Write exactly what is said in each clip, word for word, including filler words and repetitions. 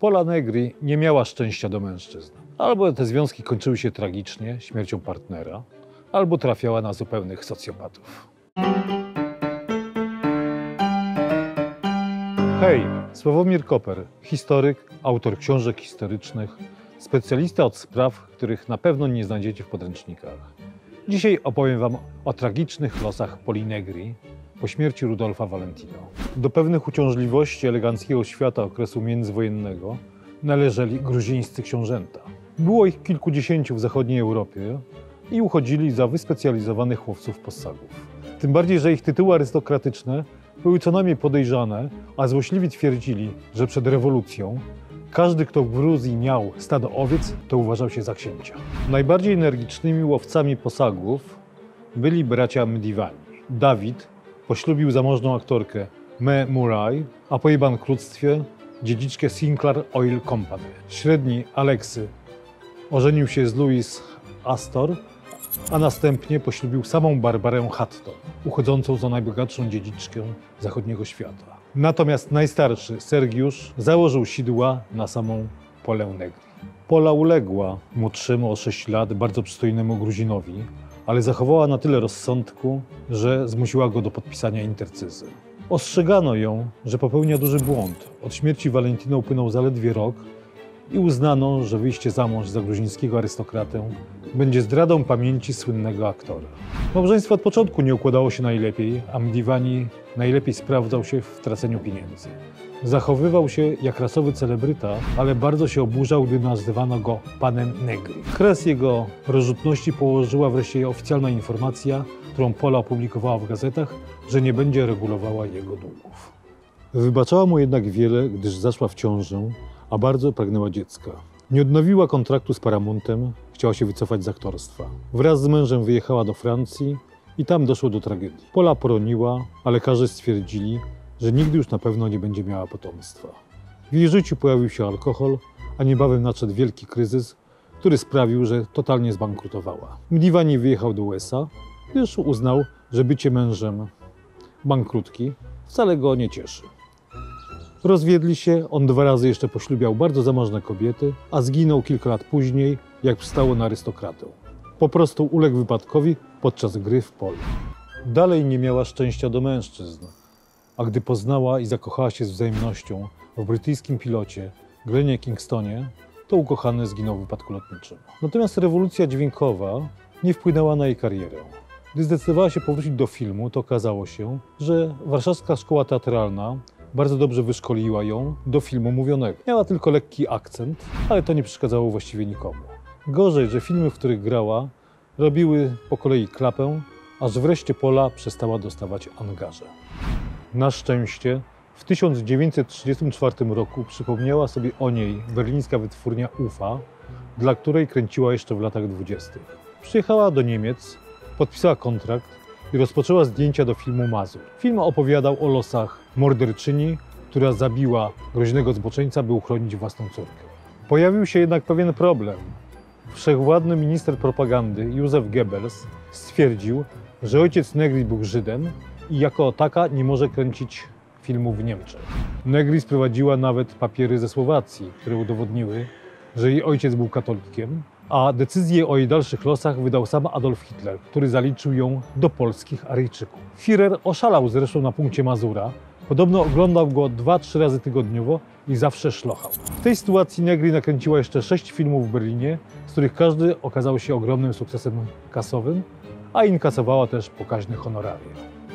Pola Negri nie miała szczęścia do mężczyzn. Albo te związki kończyły się tragicznie, śmiercią partnera, albo trafiała na zupełnych socjopatów. Hej, Sławomir Koper, historyk, autor książek historycznych, specjalista od spraw, których na pewno nie znajdziecie w podręcznikach. Dzisiaj opowiem Wam o tragicznych losach Poli Negri po śmierci Rudolfa Valentino. Do pewnych uciążliwości eleganckiego świata okresu międzywojennego należeli gruzińscy książęta. Było ich kilkudziesięciu w zachodniej Europie i uchodzili za wyspecjalizowanych łowców possagów. Tym bardziej, że ich tytuły arystokratyczne były co najmniej podejrzane, a złośliwi twierdzili, że przed rewolucją każdy, kto w Gruzji miał stado owiec, to uważał się za księcia. Najbardziej energicznymi łowcami posagów byli bracia Mdivani. Dawid poślubił zamożną aktorkę Mae Murray, a po jej bankructwie dziedziczkę Sinclair Oil Company. Średni Aleksy ożenił się z Louise Astor, a następnie poślubił samą Barbarę Hatton, uchodzącą za najbogatszą dziedziczkę zachodniego świata. Natomiast najstarszy, Sergiusz, założył sidła na samą Polę Negri. Pola uległa młodszemu o sześć lat, bardzo przystojnemu Gruzinowi, ale zachowała na tyle rozsądku, że zmusiła go do podpisania intercyzy. Ostrzegano ją, że popełnia duży błąd. Od śmierci Valentino upłynął zaledwie rok i uznano, że wyjście za mąż za gruzińskiego arystokratę będzie zdradą pamięci słynnego aktora. Małżeństwo od początku nie układało się najlepiej, a Mdivani najlepiej sprawdzał się w traceniu pieniędzy. Zachowywał się jak rasowy celebryta, ale bardzo się oburzał, gdy nazywano go panem Negri. Kres jego rozrzutności położyła wreszcie oficjalna informacja, którą Pola opublikowała w gazetach, że nie będzie regulowała jego długów. Wybaczała mu jednak wiele, gdyż zaszła w ciążę, a bardzo pragnęła dziecka. Nie odnowiła kontraktu z Paramontem, chciała się wycofać z aktorstwa. Wraz z mężem wyjechała do Francji i tam doszło do tragedii. Pola poroniła, a lekarze stwierdzili, że nigdy już na pewno nie będzie miała potomstwa. W jej życiu pojawił się alkohol, a niebawem nadszedł wielki kryzys, który sprawił, że totalnie zbankrutowała. Mdivani wyjechał do U S A, gdyż uznał, że bycie mężem bankrutki wcale go nie cieszy. Rozwiedli się, on dwa razy jeszcze poślubiał bardzo zamożne kobiety, a zginął kilka lat później, jak przystało na arystokratę. Po prostu uległ wypadkowi podczas gry w polu. Dalej nie miała szczęścia do mężczyzn, a gdy poznała i zakochała się z wzajemnością w brytyjskim pilocie Glenie Kingstonie, to ukochany zginął w wypadku lotniczym. Natomiast rewolucja dźwiękowa nie wpłynęła na jej karierę. Gdy zdecydowała się powrócić do filmu, to okazało się, że warszawska szkoła teatralna bardzo dobrze wyszkoliła ją do filmu mówionego. Miała tylko lekki akcent, ale to nie przeszkadzało właściwie nikomu. Gorzej, że filmy, w których grała, robiły po kolei klapę, aż wreszcie Pola przestała dostawać angaże. Na szczęście w tysiąc dziewięćset trzydziestym czwartym roku przypomniała sobie o niej berlińska wytwórnia U F A, dla której kręciła jeszcze w latach dwudziestych. Przyjechała do Niemiec, podpisała kontrakt i rozpoczęła zdjęcia do filmu Mazur. Film opowiadał o losach morderczyni, która zabiła groźnego zboczeńca, by uchronić własną córkę. Pojawił się jednak pewien problem. Wszechwładny minister propagandy Józef Goebbels stwierdził, że ojciec Negri był Żydem i jako taka nie może kręcić filmu w Niemczech. Negri sprowadziła nawet papiery ze Słowacji, które udowodniły, że jej ojciec był katolikiem, a decyzję o jej dalszych losach wydał sam Adolf Hitler, który zaliczył ją do polskich Aryjczyków. Führer oszalał zresztą na punkcie Mazura. Podobno oglądał go dwa, trzy razy tygodniowo i zawsze szlochał. W tej sytuacji Negri nakręciła jeszcze sześć filmów w Berlinie, z których każdy okazał się ogromnym sukcesem kasowym, a inkasowała też pokaźne honoraria.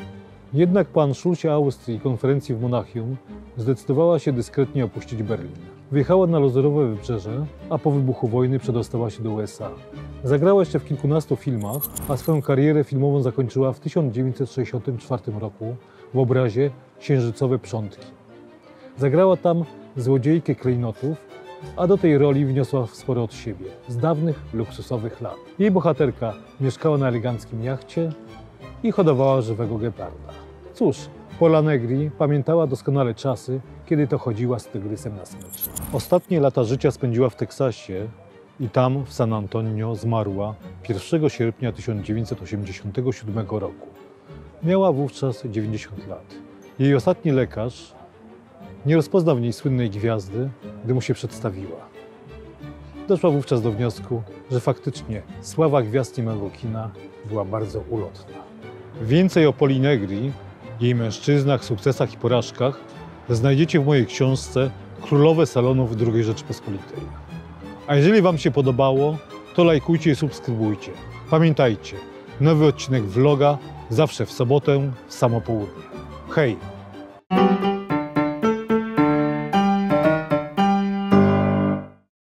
Jednak po Anschlussie Austrii i konferencji w Monachium zdecydowała się dyskretnie opuścić Berlin. Wyjechała na Lazurowe Wybrzeże, a po wybuchu wojny przedostała się do U S A. Zagrała jeszcze w kilkunastu filmach, a swoją karierę filmową zakończyła w tysiąc dziewięćset sześćdziesiątym czwartym roku w obrazie Księżycowe Przątki. Zagrała tam złodziejkę klejnotów, a do tej roli wniosła sporo od siebie, z dawnych, luksusowych lat. Jej bohaterka mieszkała na eleganckim jachcie i hodowała żywego geparda. Cóż, Pola Negri pamiętała doskonale czasy, kiedy to chodziła z tygrysem na smyczy. Ostatnie lata życia spędziła w Teksasie i tam, w San Antonio, zmarła pierwszego sierpnia tysiąc dziewięćset osiemdziesiątego siódmego roku. Miała wówczas dziewięćdziesiąt lat. Jej ostatni lekarz Nie rozpoznał w niej słynnej gwiazdy, gdy mu się przedstawiła. Doszła wówczas do wniosku, że faktycznie sława gwiazd niemego kina była bardzo ulotna. Więcej o Poli Negri, jej mężczyznach, sukcesach i porażkach znajdziecie w mojej książce Królowe Salonów drugiej Rzeczypospolitej. A jeżeli Wam się podobało, to lajkujcie i subskrybujcie. Pamiętajcie, nowy odcinek vloga zawsze w sobotę w samo południe. Hej!